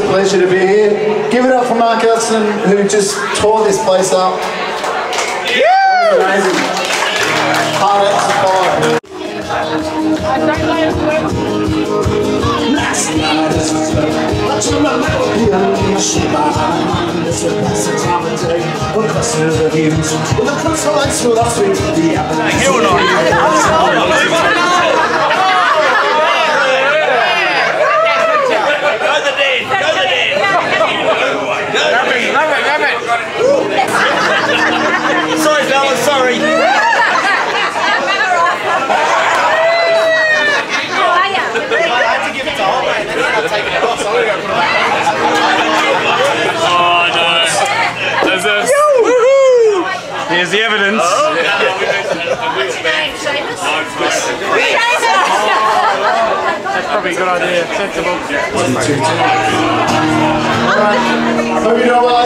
pleasure to be here. Give it up for Mark Elson, who just tore this place up. Amazing. Hard out to follow. Last night is but you remember the unleashed behind. It's the passage of the day, we'll cluster the views. With the crystal lights will us with the appetite. You know. Sorry, fella, sorry. Oh no. There's this. Here's the evidence. That's probably a good idea. Sensible. Alright. Hope you know what.